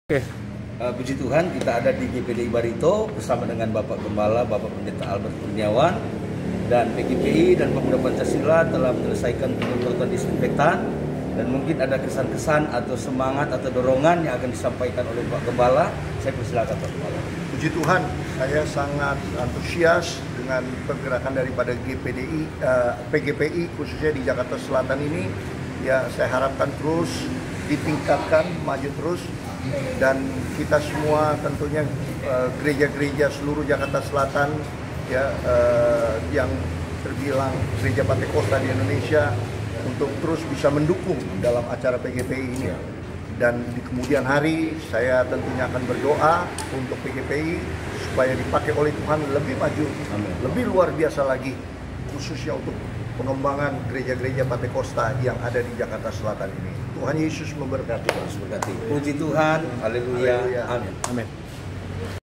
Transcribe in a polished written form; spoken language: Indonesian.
Oke. Puji Tuhan kita ada di GPDI Barito bersama dengan Bapak Gembala, Bapak Pendeta Albert Kurniawan, dan PGPI dan Pemuda Pancasila telah menyelesaikan penyemprotan disinfektan, dan mungkin ada kesan-kesan atau semangat atau dorongan yang akan disampaikan oleh Pak Gembala. Saya persilakan Pak Gembala. Puji Tuhan, saya sangat antusias dengan pergerakan daripada PGPI khususnya di Jakarta Selatan ini. Ya, saya harapkan terus ditingkatkan, maju terus, dan kita semua tentunya gereja-gereja seluruh Jakarta Selatan ya, yang terbilang gereja Pantekosta di Indonesia untuk terus bisa mendukung dalam acara PGPI ini. Dan di kemudian hari saya tentunya akan berdoa untuk PGPI supaya dipakai oleh Tuhan lebih maju, lebih luar biasa lagi, khususnya untuk pengembangan gereja-gereja Pantekosta yang ada di Jakarta Selatan ini. Tuhan Yesus memberkati. Puji Tuhan, haleluya, amin. Amin.